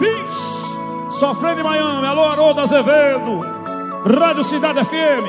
Vixe, sofrendo em Miami. Alô, Haroldo Azevedo, Rádio Cidade FM.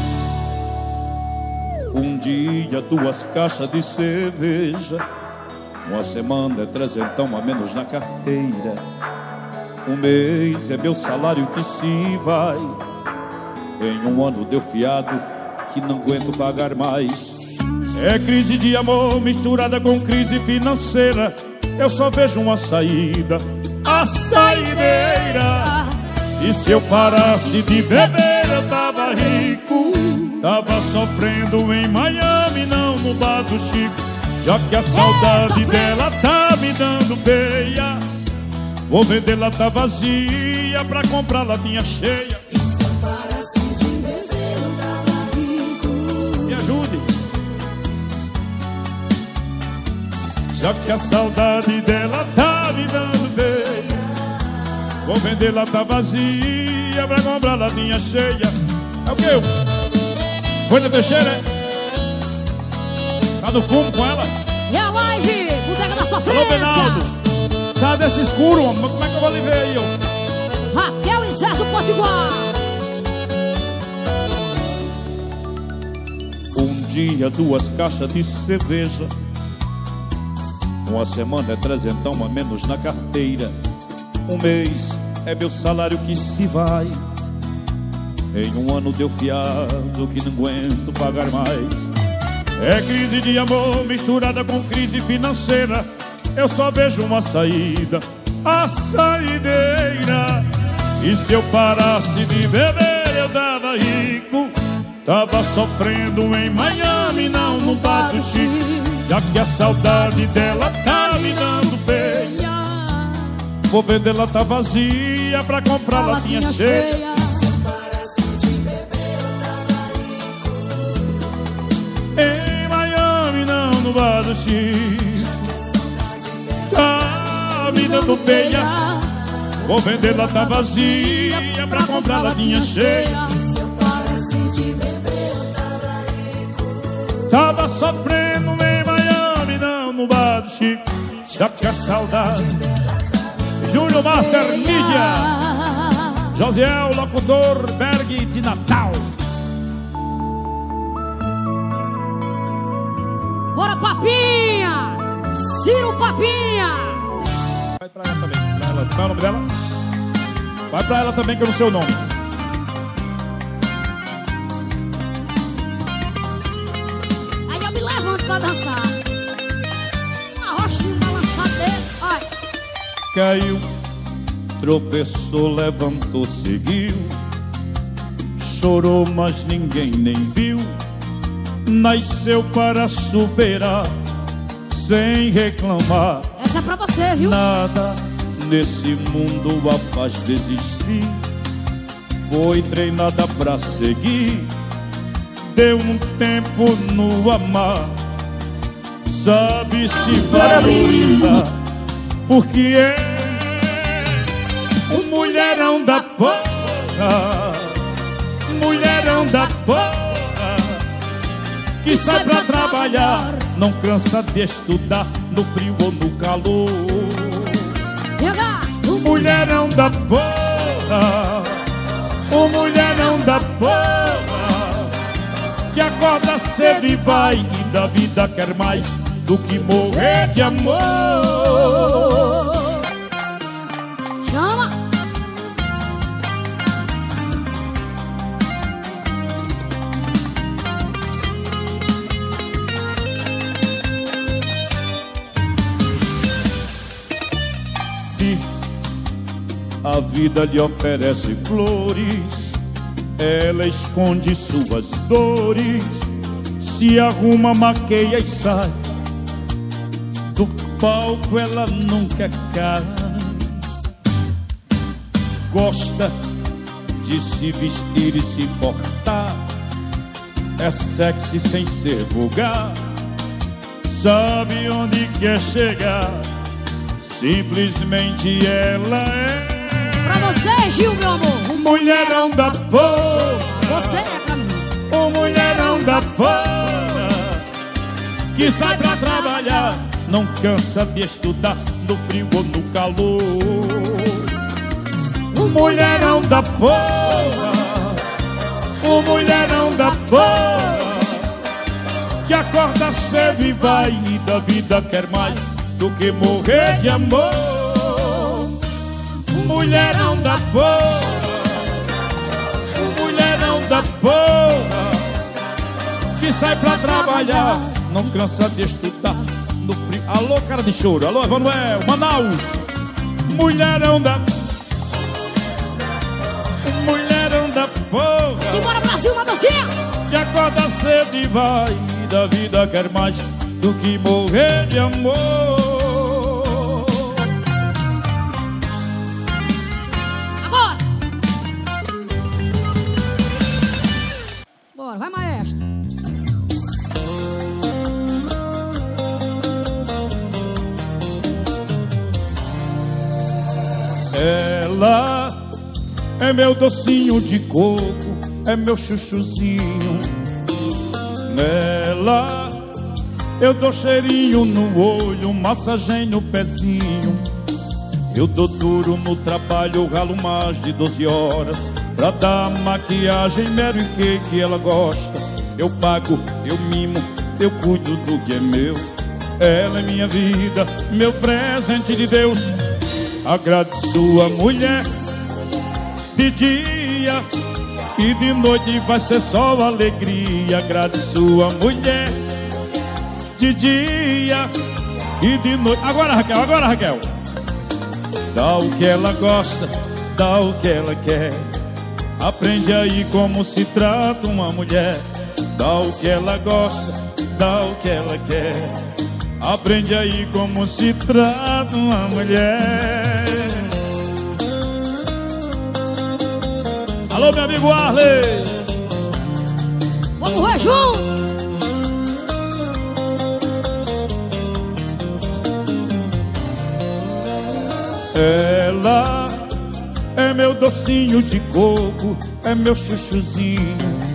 Um dia 2 caixas de cerveja, uma semana é 300 a menos na carteira. Um mês é meu salário que se vai. Em um ano deu fiado que não aguento pagar mais. É crise de amor misturada com crise financeira. Eu só vejo uma saída, a saideira. E se eu parasse de beber eu tava rico. Tava sofrendo em Miami, não no bar do Chico. Já que a saudade dela tá me dando peia, vou vender lata vazia pra comprar latinha cheia. E se eu parasse de beber eu tava rico. Me ajude. Já que a saudade dela tá me dando peia, vou vender lata vazia pra comprar latinha cheia. É o que? Foi na Teixeira? Tá no fumo com ela? E a live, Bodega da Sofrência. Alô, Benaldo. Sai desse escuro, homem. Como é que eu vou lhe ver aí, ó? Raquel e Zezo Potiguar. Um dia 2 caixas de cerveja, uma semana é 300 a menos na carteira. Um mês é meu salário que se vai. Em um ano deu fiado que não aguento pagar mais. É crise de amor misturada com crise financeira. Eu só vejo uma saída, a saideira. E se eu parasse de beber eu tava rico. Tava sofrendo em Miami, não no bar do Chico. Já que a saudade dela tá me dando peia, vou vender lata vazia pra comprar latinha cheia. Em Miami, não no bar do Chico. Tá me dando peia, vou vender lata vazia pra comprar latinha cheia. Tava sofrendo em Miami, não no bar do Chico. Já que a saudade. Júnior Master Mídia, Josiel, locutor Berg de Natal. Bora, Papinha! Ciro Papinha! Vai pra ela também, pra ela. Qual é o nome dela? Vai pra ela também, que eu não sei o nome. Aí eu me levanto pra dançar. Uma rochinha balançada desse, olha. Caiu, tropeçou, levantou, seguiu. Chorou, mas ninguém nem viu. Nasceu para superar, sem reclamar. Essa é pra você, viu? Nada nesse mundo a faz desistir. Foi treinada pra seguir. Deu um tempo no amar. Sabe se valorizar, porque é o mulherão da porra. Mulherão da porra, que sai pra trabalhar, não cansa de estudar, no frio ou no calor. O mulherão da porra, o mulherão da porra, que acorda cedo e vai, e da vida quer mais do que morrer de amor. Chama! A vida lhe oferece flores, ela esconde suas dores, se arruma, maqueia e sai. Do palco ela nunca cai. Gosta de se vestir e se portar, é sexy sem ser vulgar. Sabe onde quer chegar, simplesmente ela é. Pra você, Gil, meu amor. O mulherão da porra. Você é pra mim. O mulherão da porra, que sai pra trabalhar, não cansa de estudar, no frio ou no calor. mulherão da porra, o mulherão da porra, que acorda cedo e vai e da vida quer mais do que morrer de amor. Mulherão da porra, o mulherão da porra, que sai pra trabalhar, não cansa de estudar no frio. Alô, cara de choro, alô, Emanuel, Manaus. Mulherão da porra, simbora Brasil, uma docinha, que acorda cedo e vai e da vida quer mais do que morrer de amor. Agora bora, vai maestro. Ela é meu docinho de coco, é meu chuchuzinho. Nela eu dou cheirinho no olho, massageio no pezinho. Eu dou duro no trabalho, ralo mais de 12 horas pra dar maquiagem, Mary Kay que ela gosta. Eu pago, eu mimo, eu cuido do que é meu. Ela é minha vida, meu presente de Deus. Agrade sua mulher de dia e de noite vai ser só alegria. Agrade sua mulher de dia e de noite. Agora Raquel, agora Raquel. Dá o que ela gosta, dá o que ela quer. Aprende aí como se trata uma mulher. Dá o que ela gosta, dá o que ela quer. Aprende aí como se trata uma mulher. Alô, meu amigo Arley. Vamos ver junto. Ela é meu docinho de coco, é meu chuchuzinho.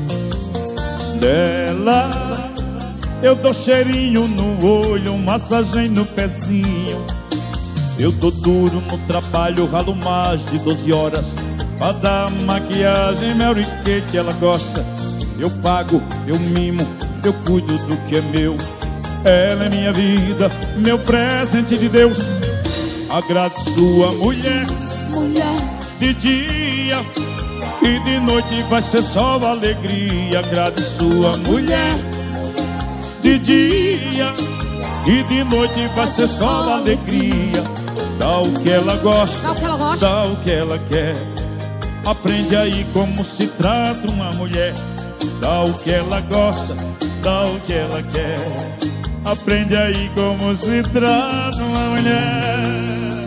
Dela eu dou cheirinho no olho, massagem no pezinho. Eu dou duro no trabalho, ralo mais de 12 horas pra dar maquiagem, Mary Kay que ela gosta. Eu pago, eu mimo, eu cuido do que é meu. Ela é minha vida, meu presente de Deus. Agrade sua mulher, Mulher de dia e de noite vai ser só alegria. Agrade sua mulher, de dia e de noite vai ser só alegria. Dá o que ela gosta, dá o que ela gosta, dá o que ela quer. Aprende aí como se trata uma mulher. Dá o que ela gosta, dá o que ela quer. Aprende aí como se trata uma mulher.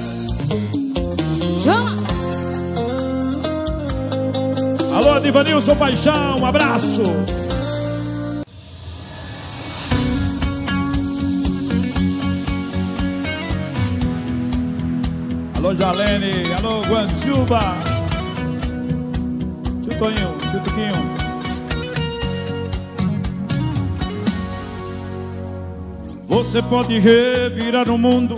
chama. Alô, Divanilson Paixão, um abraço. Alô, Jalene, alô, Guanchuba. Tio Toninho, tio Tuquinho. Você pode revirar o mundo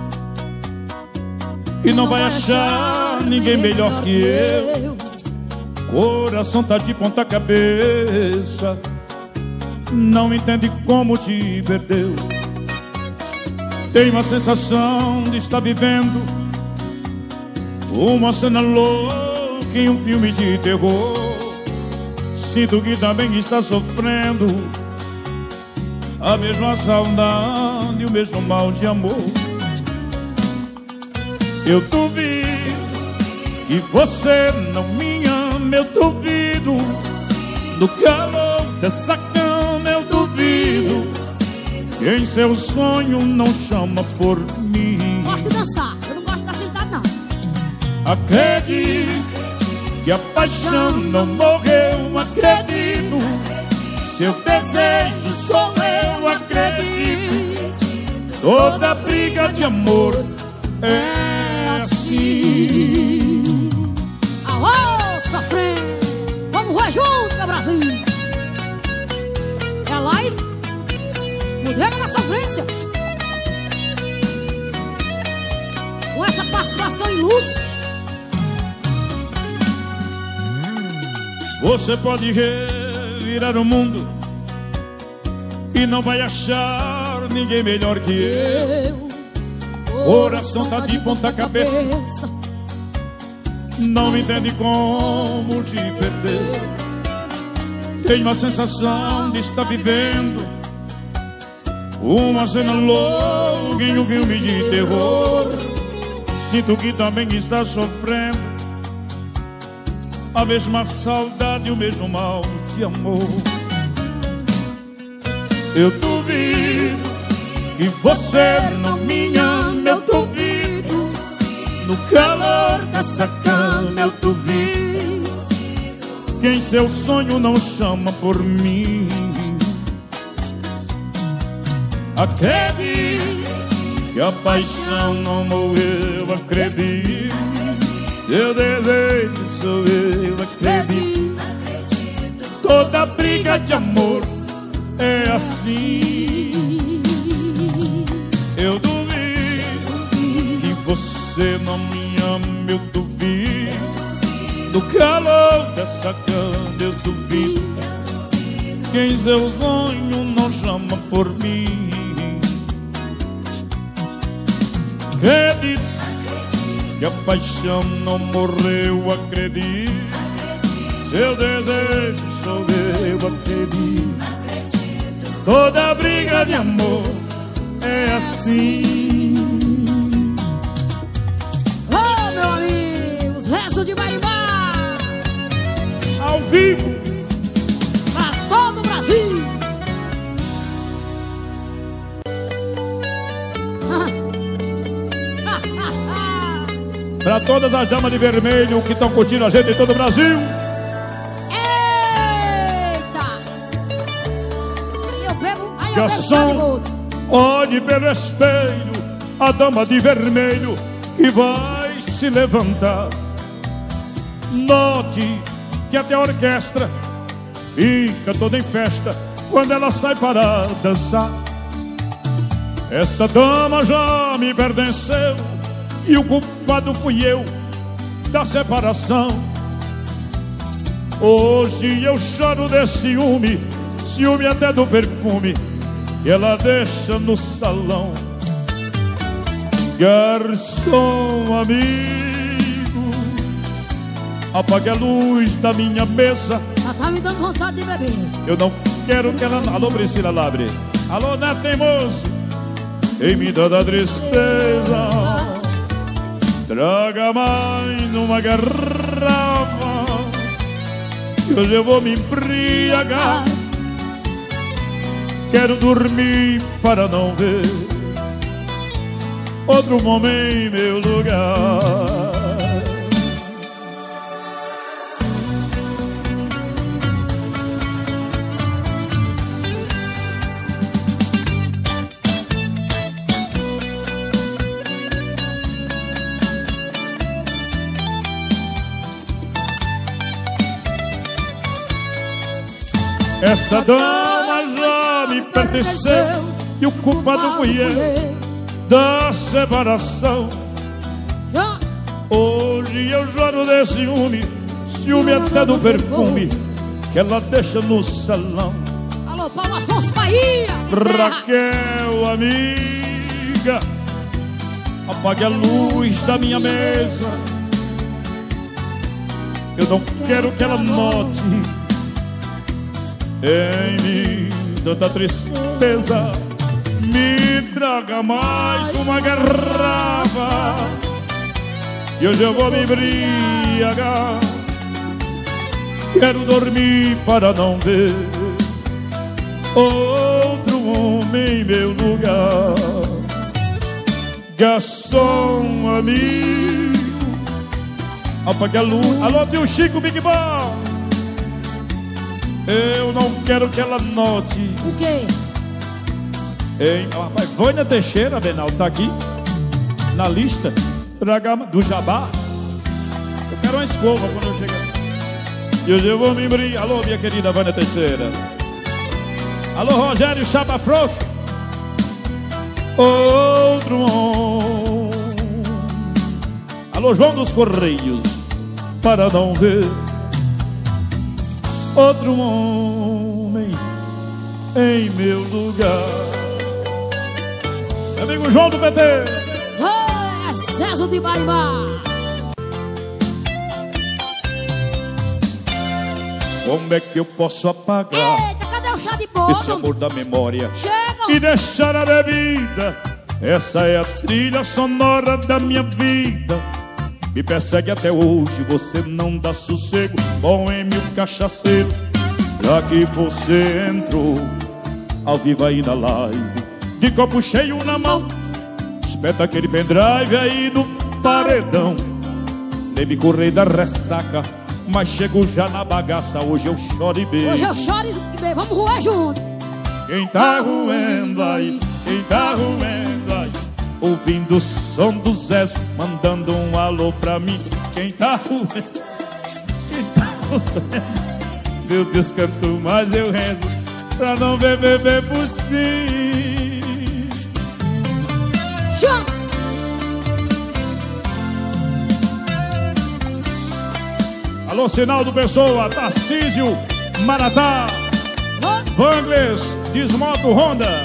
e não vai achar ninguém melhor que eu. Coração tá de ponta cabeça, não entende como te perdeu. Tem uma sensação de estar vivendo uma cena louca em um filme de terror. Sinto que também está sofrendo a mesma saudade, o mesmo mal de amor. Eu duvido que você não me ama, eu duvido do calor dessa cama, eu duvido que em seu sonho não chama por mim. Gosto de dançar, eu não gosto de dar sentado não. Acredito que a paixão não morreu, acredito. Seu desejo sou eu, acredito. Toda briga de amor é assim. Alô, sofrendo. Vamos ver junto, meu Brasil. É a live Bodega da Sofrência, com essa participação ilustre Você pode revirar o mundo e não vai achar ninguém melhor que eu. Coração tá de ponta cabeça, não entende como te perder. Tenho a sensação de estar vivendo uma cena louca em um filme de terror. Sinto que também está sofrendo a mesma saudade e o mesmo mal de amor. Eu duvido que você não me ama, eu duvido. No calor dessa cama eu duvido. Quem seu sonho não chama por mim. Acredite que a paixão não morreu, acredite. Seu desejo sou eu, acredito. Toda briga de amor é assim. Eu duvido que você não me ama, eu duvido. No calor dessa cama eu duvido. Quem seu sonho não chama por mim. Acredite que a paixão não morreu, acredite. Seu desejo sou eu, acredito. Toda briga de amor é assim. Ô, meu amigo, os restos de Maribá Ao vivo pra todo o Brasil. para todas as damas de vermelho que estão curtindo a gente em todo o Brasil. Eita! Aí eu bebo Garçom, olhe pelo espelho a dama de vermelho que vai se levantar. Note que até a orquestra fica toda em festa quando ela sai para dançar. Esta dama já me pertenceu e o culpado fui eu da separação. Hoje eu choro de ciúme, ciúme até do perfume que ela deixa no salão. Garçom amigo, apague a luz da minha mesa. Já tá me dando vontade de beber. Eu não quero que ela... Alô, Priscila Labre. Alô, Neto Teimoso. Em me toda tristeza, traga mais uma garrafa, que hoje eu vou me embriagar. Quero dormir para não ver outro homem em meu lugar. Essa dama já me pertenceu e o culpado fui eu da separação. Hoje eu choro de ciúme, ciúme até do perfume que ela deixa no salão. Alô, Paulo Afonso Bahia. Raquel, amiga, apague a luz da minha mesa. Eu não quero que ela note em mim tanta tristeza. Me traga mais uma garrafa e hoje eu vou me embriagar. Quero dormir para não ver outro homem em meu lugar. Garçom amigo, apague a luz. Alô, tio Chico Big Ball. Eu não quero que ela note. O quê? Rapaz, Vânia Teixeira, Benal, tá aqui na lista do Jabá. Eu quero uma escova quando eu chegar. E hoje eu vou me embriagar. Alô, minha querida Vânia Teixeira. Alô, Rogério Chapa Frouxo. Outro homem. Alô, João dos Correios. Para não ver outro homem em meu lugar. Meu amigo João do PT. Excesso de Marimar. Como é que eu posso apagar Eita, cadê o chá de bolo? esse amor da memória Chega. e deixar a bebida? Essa é a trilha sonora da minha vida. Me persegue até hoje, você não dá sossego. Boêmio cachaceiro, já que você entrou ao vivo aí na live, de copo cheio na mão, espeta aquele pendrive aí no paredão. Nem me correi da ressaca, mas chego já na bagaça. Hoje eu choro e beijo. Hoje eu choro e beijo, vamos roer junto. Quem tá roendo aí, quem tá roendo aí, ouvindo o som do Zé, mandando um alô pra mim. Quem tá roendo, quem tá roendo, meu Deus, quanto mais eu rezo pra não beber por si. Chama. Alô, Sinaldo Pessoa, Tarcísio, Maratá, Vangles, Desmoto Honda.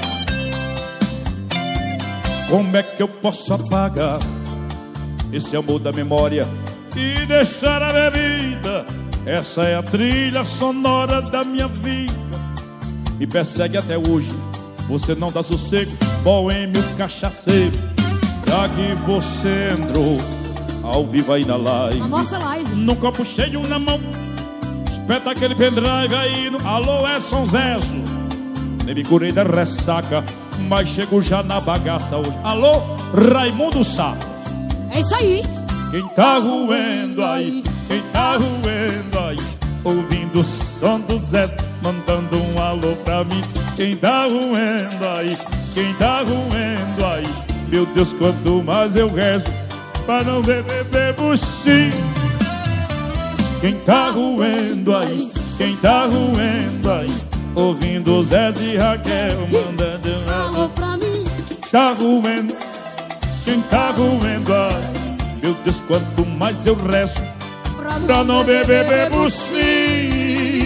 Como é que eu posso apagar esse amor da memória e deixar a bebida? Essa é a trilha sonora da minha vida. Me persegue até hoje, você não dá sossego. Boêmio cachaceiro, já que você entrou ao vivo aí na live, A nossa live. num copo cheio na mão, espeta aquele pendrive aí no... Alô, Edson Zezo. Nem me curei da ressaca, mas chego já na bagaça hoje. Alô, Raimundo Sá. É isso aí. Quem tá roendo aí, quem tá roendo aí, ouvindo o som do Zé, mandando um alô pra mim. Quem tá roendo aí, quem tá roendo aí, meu Deus, quanto mais eu rezo pra não beber bucim. Quem tá roendo aí, quem tá roendo aí, ouvindo o Zé de Raquel, mandando um alô. Alô pra mim. Tá roendo, quem tá roendo aí, meu Deus, quanto mais eu rezo pra não beber bucim.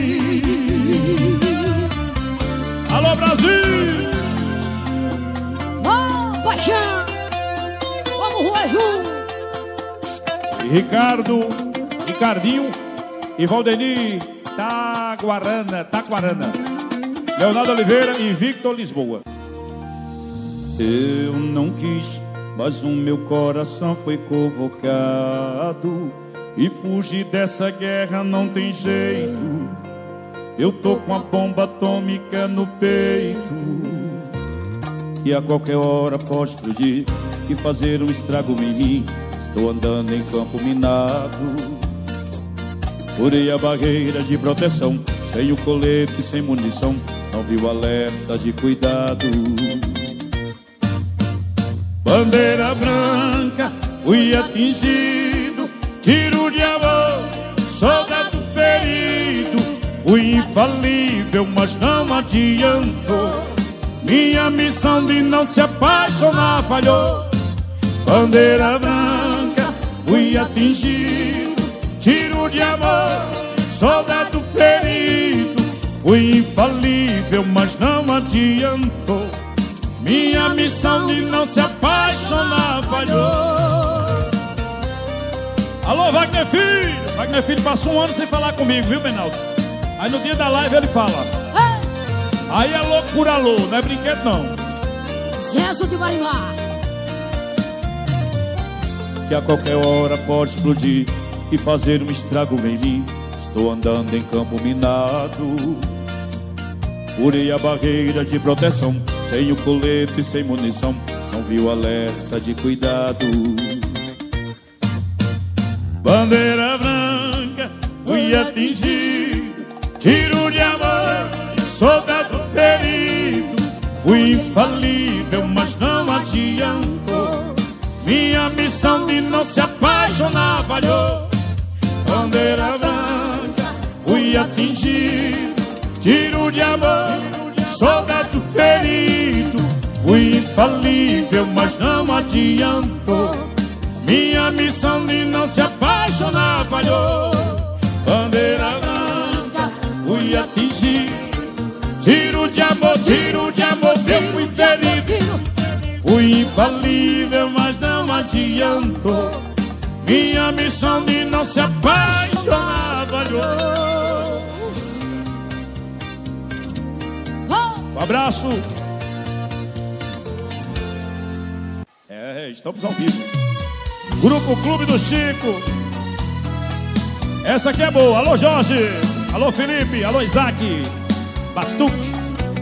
Alô, Brasil! Ô, paixão. Vamos roer junto. E Ricardinho e Valdeni Taquarana, Leonardo Oliveira e Victor Lisboa. Eu não quis, mas o meu coração foi convocado, e fugir dessa guerra não tem jeito. Eu tô com a bomba atômica no peito, e a qualquer hora pode explodir e fazer um estrago em mim. Estou andando em campo minado, furei a barreira de proteção, sem o colete, sem munição, não vi o alerta de cuidado. Bandeira branca, fui atingido, tiro de amor, soldado ferido. Fui infalível, mas não adiantou, minha missão de não se apaixonar falhou. Bandeira branca, fui atingido, tiro de amor, soldado ferido. Fui infalível, mas não adiantou, minha missão de não se apaixonar falhou. Alô, Wagner Filho! Wagner Filho passou um ano sem falar comigo, viu, Benaldo? Aí no dia da live ele fala. Aí é loucura, alô, não é brinquedo não. Excesso de Marimar. Que a qualquer hora pode explodir e fazer um estrago em mim. Estou andando em campo minado, furei a barreira de proteção, sem o colete, sem munição, não vi o alerta de cuidado. Bandeira branca, fui atingido, tiro de amor, soldado ferido. Fui infalível, mas não adiantou, minha missão de não se apaixonar falhou. Bandeira branca, fui atingido, tiro de amor, soldado ferido. Fui infalível, mas não adiantou, minha missão de não se apaixonar falhou. Bandeira branca, fui tiro de amor eu fui ferido. Fui infalível, mas não adiantou. Minha missão de não se apaixonar falhou. Um abraço. Estamos ao vivo. Grupo Clube do Chico. Essa aqui é boa. Alô, Jorge. Alô, Felipe. Alô, Isaac. Batuque.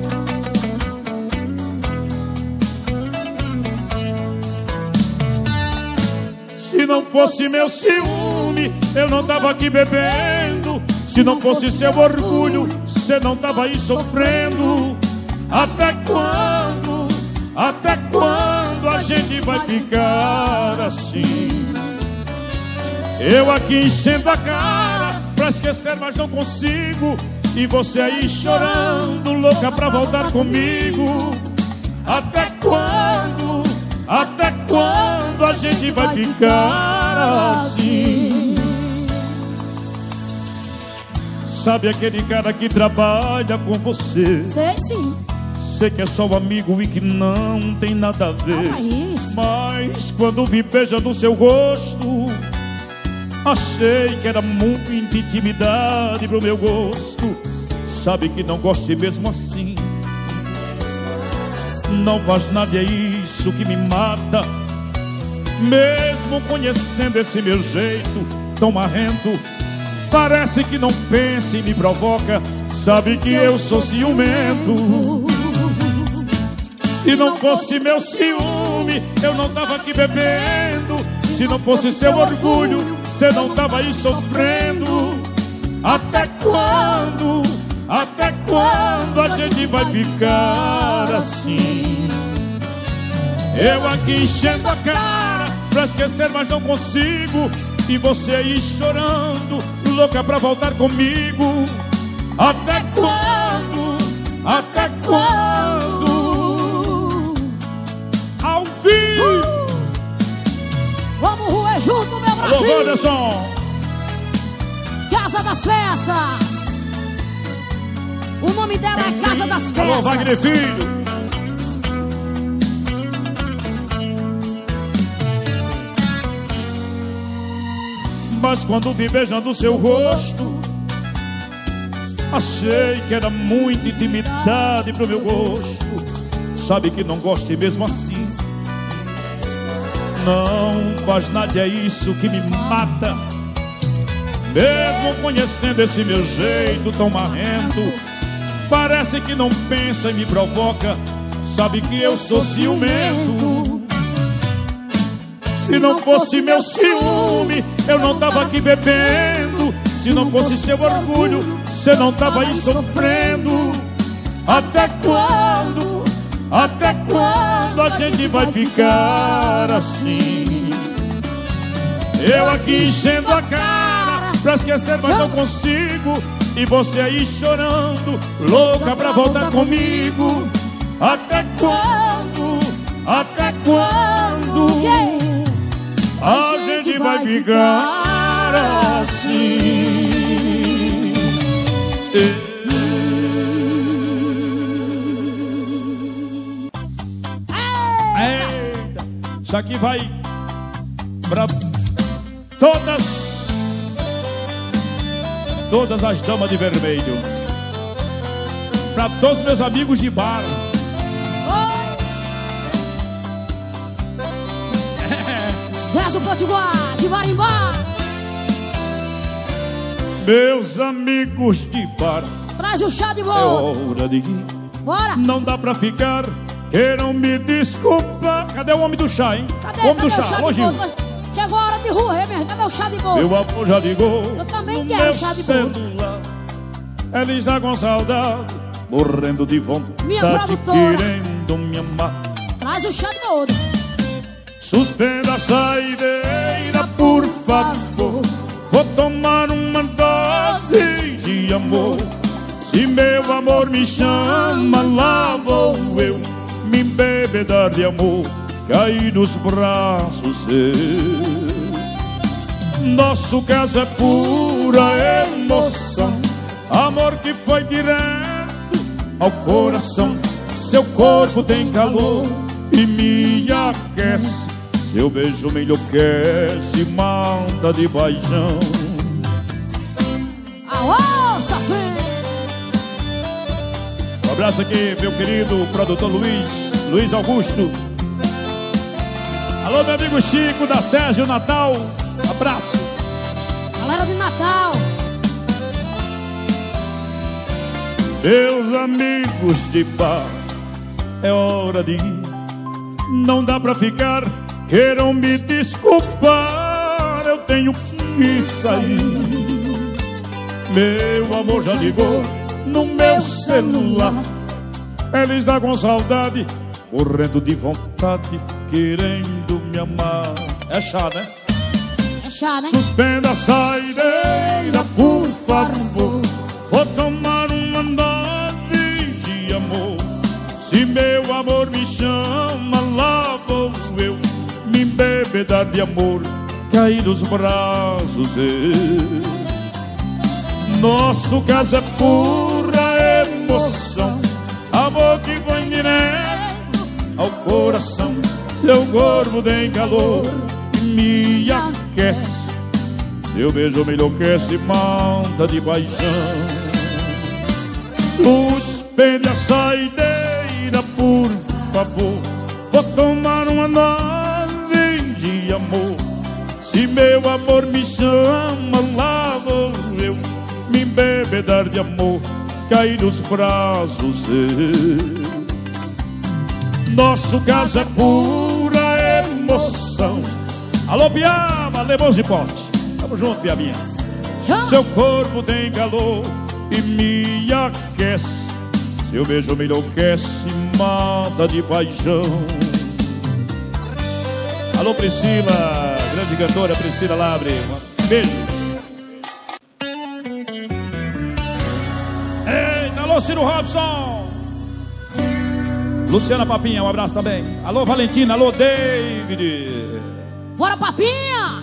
Se não fosse meu ciúme, eu não tava aqui bebendo. Se não fosse seu orgulho, você não tava aí sofrendo. Até quando a gente vai ficar assim? Eu aqui enchendo a cara pra esquecer, mas não consigo. E você aí chorando, louca pra voltar comigo. Até quando a gente vai ficar assim? Sabe aquele cara que trabalha com você? Sei sim. Sei que é só um amigo e que não tem nada a ver. Mas quando vi beijando seu rosto, achei que era muita intimidade pro meu gosto. Sabe que não gosto mesmo assim. Não faz nada, é isso que me mata. Mesmo conhecendo esse meu jeito tão marrento, parece que não pensa e me provoca. Sabe que eu sou ciumento. Se não fosse meu ciúme, eu não tava aqui bebendo. Se não fosse seu orgulho, você não tava aí sofrendo. Até quando a gente vai ficar assim? Eu aqui enchendo a cara pra esquecer, mas não consigo. E você aí chorando, louca pra voltar comigo. Até quando? Ao vivo! Vamos roer junto, meu Brasil! Alô, Wanderson! Casa das Peças! O nome dela é Casa das Peças. Alô, Wagner Filho! Mas quando vi beijando seu rosto, achei que era muita intimidade pro meu gosto. Sabe que não gosto mesmo assim. Não faz nada, é isso que me mata. Mesmo conhecendo esse meu jeito tão marrento, parece que não pensa e me provoca. Sabe que eu sou ciumento. Se não fosse meu ciúme, eu não tava aqui bebendo. Se não fosse seu orgulho, você não tava aí sofrendo. Até quando a gente vai ficar assim? Eu aqui enchendo a cara pra esquecer, mas não consigo. E você aí chorando, louca pra voltar comigo. Até quando a gente vai ficar assim? Eita, isso aqui vai pra todas as damas de vermelho, pra todos meus amigos de bar. César Potiguar, de Marimbá. Meus amigos de bar, Traz o chá de é boa. hora de ir. Bora. Não dá pra ficar, queiram me desculpar. Cadê o homem do chá, hein? Cadê Homem do o chá, chá alô, de Gil. boa? Chegou a hora de rua, mesmo. Cadê o chá de boa? Meu amor já ligou. Eu também no quero meu chá de boa. celular. Ela está com saudade, morrendo de vontade, Minha produtora. querendo me amar. Traz o chá de boa. Suspenda a saideira, por favor. Vou tomar uma dose de amor. Se meu amor me chama, lá vou eu me embebedar de amor, cair nos braços seus. Nosso caso é pura emoção, amor que foi direto ao coração. Seu corpo tem calor e me aquece. Seu beijo me enlouquece, mata de paixão. Aô, safado! Um abraço aqui, meu querido produtor Luiz Augusto. Alô, meu amigo Chico da Sérgio Natal. Abraço. Galera de Natal. Meus amigos de bar, é hora de ir. Não dá pra ficar, queiram me desculpar, eu tenho que sair. Meu amor já ligou no meu celular. Ele está com saudade, morrendo de vontade, querendo me amar. É chá, né? É chá, né? Suspenda a saideira, por favor. Vou tomar uma dose de amor. Se meu amor me chama, lá vou eu me embebedar de amor, cair nos braços dele. Nosso caso é pura emoção, amor que vai direto ao coração. Seu corpo tem calor e me aquece. Seu beijo me enlouquece, mata de paixão. Suspende a saideira, por favor. Vou tomar uma dose de amor. Se meu amor me chama, lá vou eu me embebedar de amor, cair nos braços dele. Nosso caso é pura emoção. Alô, Piaba, Lemos de Pote. Tamo junto, Piabinha. Seu corpo tem calor e me aquece. Seu beijo me enlouquece, mata de paixão. Alô, Priscila, grande cantora Priscila Labre. Beijo. Eita, alô, Ciro Robson. Luciana Papinha, um abraço também. Alô, Valentina, alô, David. Bora, Papinha!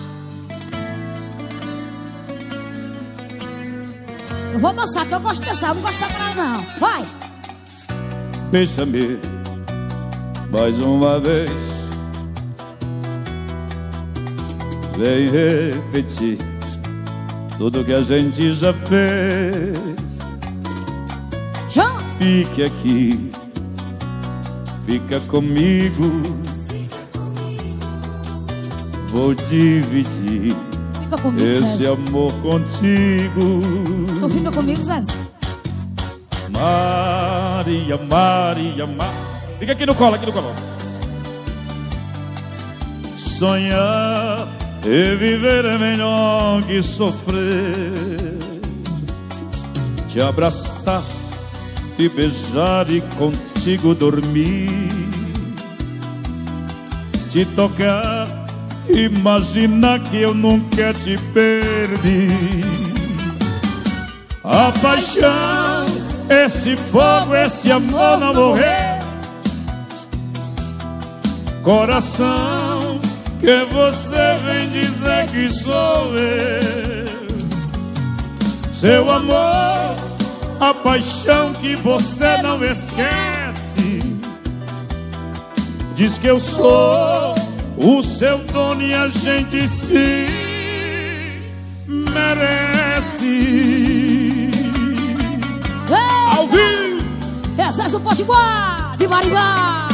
Eu vou dançar, que eu gosto de dançar, eu não gosto de dançar não. Vai! Deixa-me mais uma vez, vem repetir tudo que a gente já fez. Chama! Fique aqui, fica comigo. Vou dividir Fica comigo, esse Zé. amor contigo. Tu fica comigo, Zé? Maria, Maria, Maria. Fica aqui no colo, aqui no colo. Sonhar e viver é melhor que sofrer. Te abraçar, te beijar e contigo dormir. Te tocar, imagina que eu nunca te perdi. A paixão, esse fogo, esse amor não morrer. Coração, que você vem dizer que sou eu. Seu amor, a paixão que você não esquece. Diz que eu sou o seu dono e a gente se merece. Ao vivo! Excesso Potiguar de Maribá.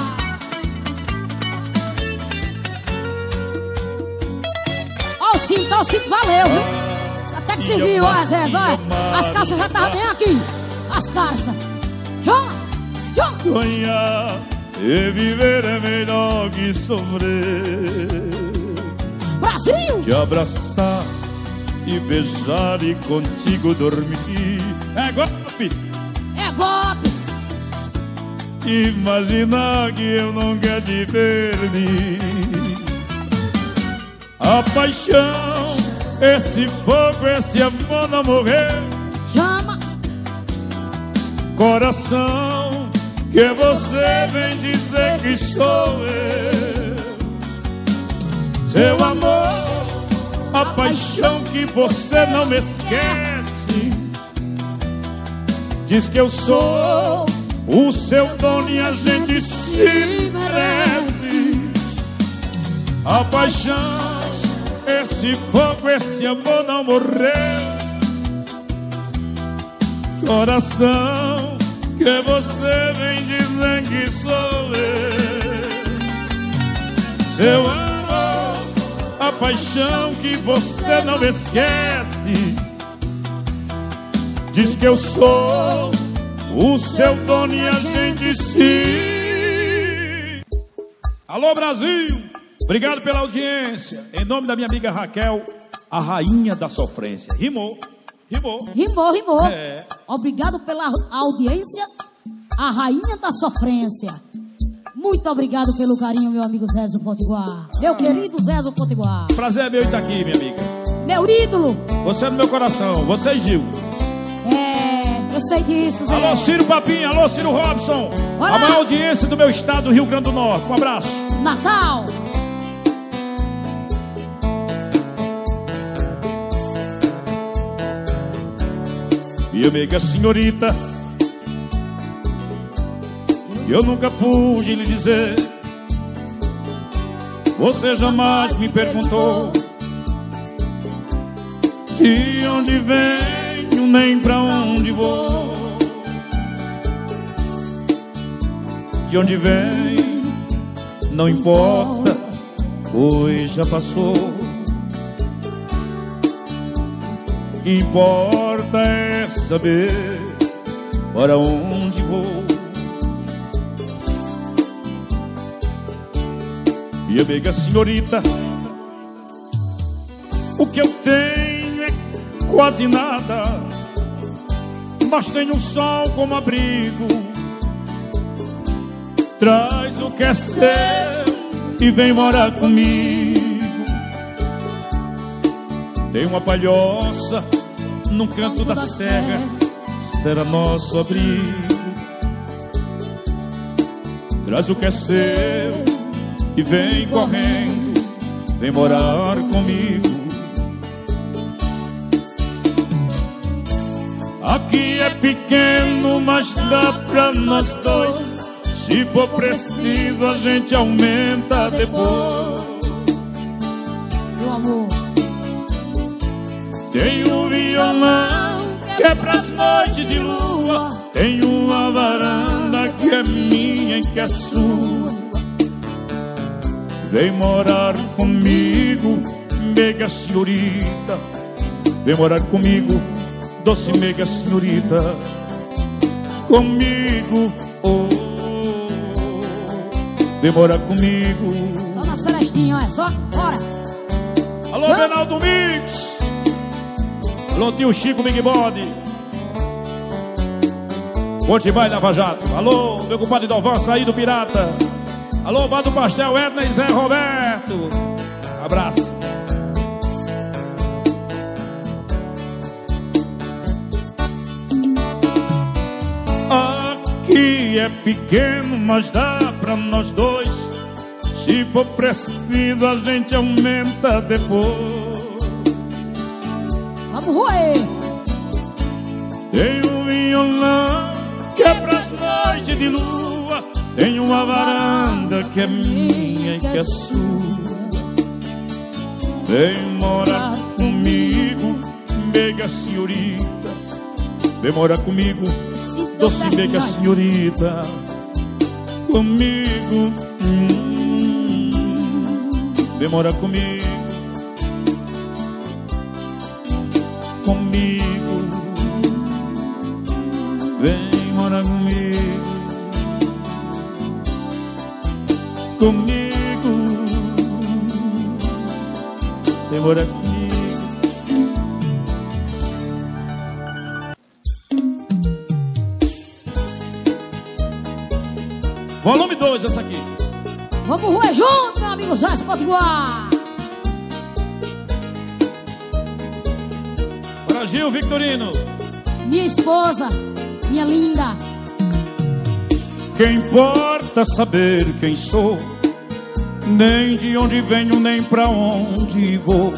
Ó o cinto, valeu, viu? Isso até que serviu, ó, Zé, olha. As calças já estavam bem aqui. As calças. Chama, chama. Sonhar e viver é melhor que sofrer. Brasil! Te abraçar e beijar e contigo dormir. É golpe! É golpe! Imaginar que eu nunca te perdi. A paixão, esse fogo, esse amor não morrer. Chama! Coração, que você vem dizer que sou eu. Seu amor, a paixão que você não me esquece. Diz que eu sou o seu dono e a gente se merece. A paixão, esse fogo, esse amor não morreu. Coração, que você vem dizendo que sou eu. Seu amor, a paixão que você não esquece. Diz que eu sou o seu dono e a gente se... Alô, Brasil! Obrigado pela audiência. Em nome da minha amiga Raquel, a rainha da sofrência. Rimou. Rimou. É. Obrigado pela audiência, a rainha da sofrência. Muito obrigado pelo carinho, meu amigo Zezo Potiguar. Meu querido Zezo Potiguar. Prazer é meu estar aqui, minha amiga. Meu ídolo. Você é do meu coração, você e Gil. Eu sei disso, Zé. Alô, Ciro Papinha, alô, Ciro Robson. Olá. A maior audiência do meu estado, do Rio Grande do Norte. Um abraço. Natal. Minha amiga senhorita, eu nunca pude lhe dizer. Você jamais me perguntou de onde venho, nem pra onde vou. De onde vem, não importa, pois já passou. O que importa é saber para onde vou. Minha amiga senhorita, o que eu tenho é quase nada, mas tenho o sol como abrigo. Traz o que é seu e vem morar comigo. Tem uma palhoça num canto da serra, será nosso abrigo. Traz o que é seu e vem correndo, vem morar comigo. Aqui é pequeno, mas dá pra nós dois. Se for preciso, a gente aumenta depois. Meu amor. Tem um violão que é pras noites de lua. Tem uma varanda que é minha e que é sua. Vem morar comigo, mega senhorita. Vem morar comigo, doce mega senhorita. Comigo, oh, vem morar comigo. Só na Celestinha, olha só, bora. Alô, Benaldo Mix. Alô, tio Chico Big Body. Ponte vai Lava Jato. Alô, meu compadre Dovan, saí do Pirata. Alô, Bar do Pastel, Edna e Zé Roberto. Abraço. Aqui é pequeno, mas dá pra nós dois. Se for preciso, a gente aumenta depois. Vamos roer. Tem um violão que é pras noites de lua. Tem uma varanda que é minha e que é sua. Vem morar comigo, mega senhorita. Vem morar comigo, doce mega senhorita. Comigo, vem morar comigo. Comigo, vem morar comigo. Comigo, vem morar comigo. Volume 2, essa aqui. Vamos roer junto, meu amigo Zé Potiguar. Brasil, Victorino. Minha esposa, minha linda. Que importa saber quem sou, nem de onde venho, nem pra onde vou.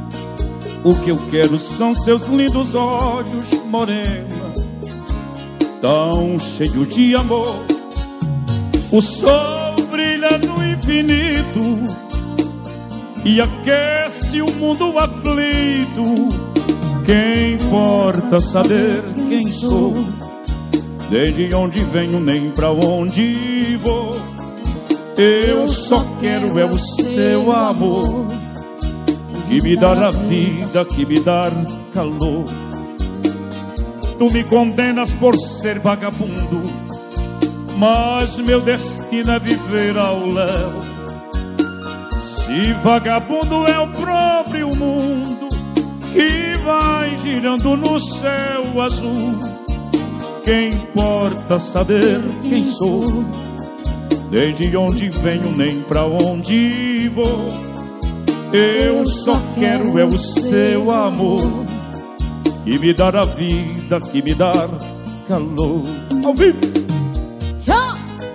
O que eu quero são seus lindos olhos, morena. tão cheio de amor. O sol brilha no infinito e aquece o mundo aflito. Quem importa saber quem sou, desde onde venho nem pra onde vou. Eu só quero é o seu amor, que me dá a vida, que me dá calor. Tu me condenas por ser vagabundo, mas meu destino é viver ao léu. Se vagabundo é o próprio mundo que vai girando no céu azul, quem importa saber quem sou, desde onde venho nem pra onde vou. Eu só quero é o seu amor, que me dá a vida, que me dá calor. Ao vivo! Já!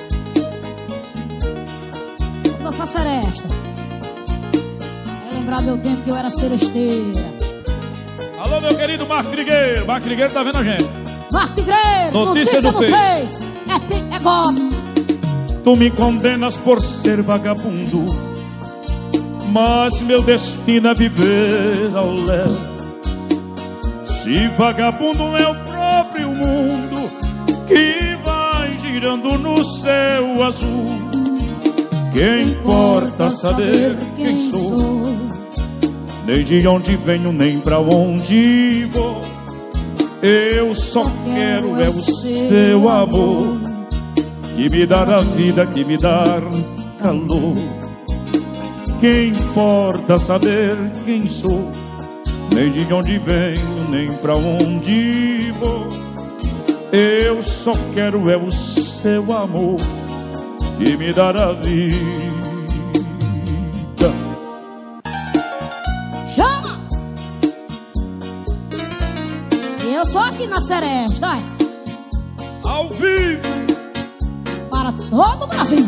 Vou dançar seresta. É lembrar meu tempo que eu era seresteira. Alô, meu querido Marco Trigueiro. Marco Trigueiro tá vendo a gente. Marco Trigueiro, notícia no Face. É golpe. Tu me condenas por ser vagabundo, mas meu destino é viver ao léu. Se vagabundo é o próprio mundo que vai girando no céu azul, quem importa saber quem sou, nem de onde venho nem pra onde vou. Eu só quero é o seu amor, que me dá a vida, que me dá calor. Quem importa saber quem sou, nem de onde venho, nem pra onde vou. Eu só quero é o seu amor, que me dá a vida. Chama! Eu sou aqui na Seresta, vai. Ao vivo! Para todo o Brasil.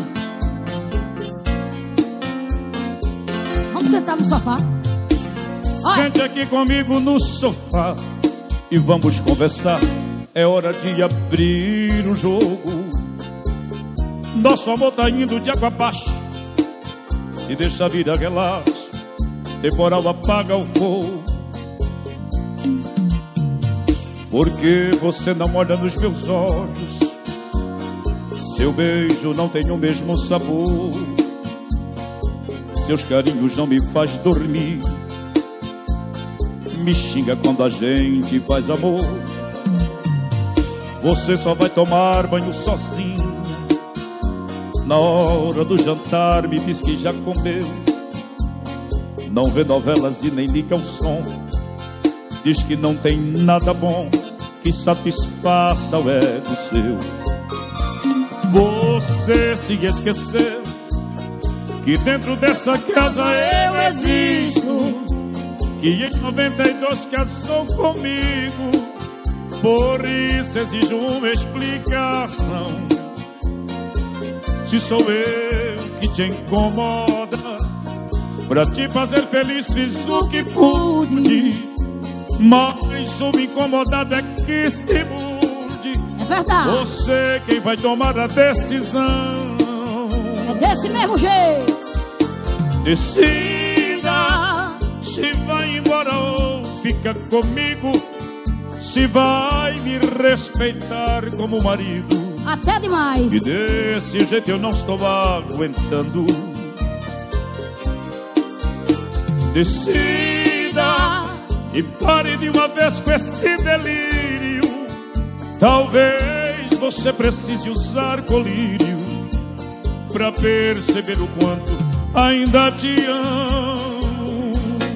Vamos sentar no sofá. Olha. Sente aqui comigo no sofá e vamos conversar. É hora de abrir o jogo. Nosso amor tá indo de água abaixo. Se deixa a vida relaxa, temporal apaga o fogo. Porque você não olha nos meus olhos, seu beijo não tem o mesmo sabor, seus carinhos não me faz dormir, me xinga quando a gente faz amor. Você só vai tomar banho sozinha, na hora do jantar me diz que já comeu, não vê novelas e nem liga o som, diz que não tem nada bom que satisfaça o ego seu. Você se esqueceu que dentro dessa casa eu existo, que em 92 casou comigo, por isso exijo uma explicação. Se sou eu que te incomoda, pra te fazer feliz fiz o que pude, mas o incomodado é que se mude. É verdade. Você quem vai tomar a decisão. É desse mesmo jeito. Decida se vai embora ou fica comigo, se vai me respeitar como marido. Até demais. E desse jeito eu não estou aguentando. Decida e pare de uma vez com esse delírio. Talvez você precise usar colírio pra perceber o quanto ainda te amo.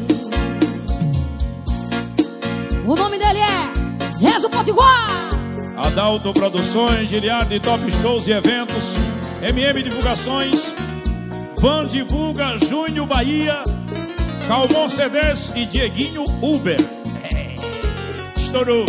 O nome dele é Zezo Potiguar. Adalto Produções, Giliardi Top Shows e Eventos, MM Divulgações, Van Divulga, Júnior Bahia, Calmon CDs e Dieguinho Uber. Estourou.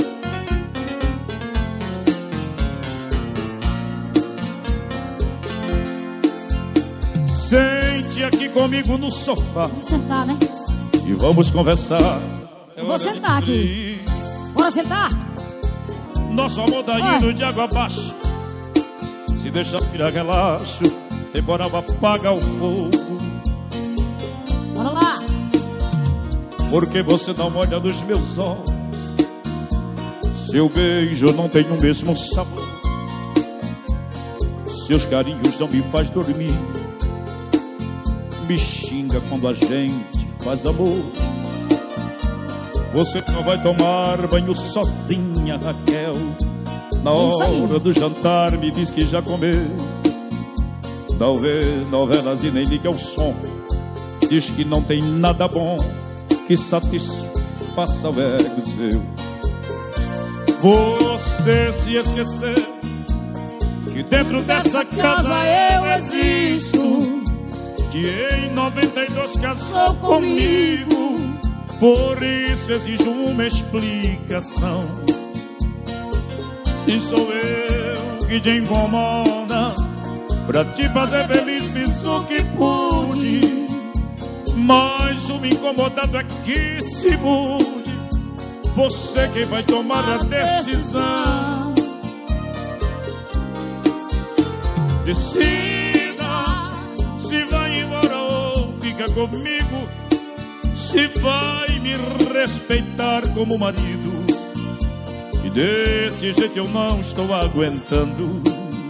Sente aqui comigo no sofá. Vamos sentar, né? E vamos conversar. Eu vou sentar aqui. Bora sentar? Nosso amor tá indo de água abaixo. Se deixar virar relaxo, temporal apaga o fogo. Bora lá. Porque você não olha nos meus olhos. Seu beijo não tem o mesmo sabor. Seus carinhos não me faz dormir. Me xinga quando a gente faz amor. Você não vai tomar banho sozinha, Raquel. Na hora do jantar me diz que já comeu. Não vê novelas e nem liga o som. Diz que não tem nada bom que satisfaça o ego seu. Você se esqueceu que dentro dessa casa eu existo, que em 92 casou comigo. Por isso exijo uma explicação. Se sou eu que te incomoda, pra te fazer feliz fiz o que pude, mas o incomodado é que se mude. Você quem vai tomar a decisão. Decida se vai embora ou fica comigo, se vai me respeitar como marido. E desse jeito eu não estou aguentando.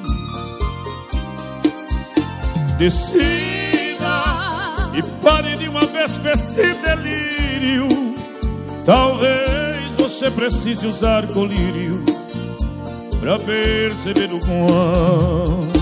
Decida e pare de uma vez com esse delírio. Talvez você precise usar colírio pra perceber o quão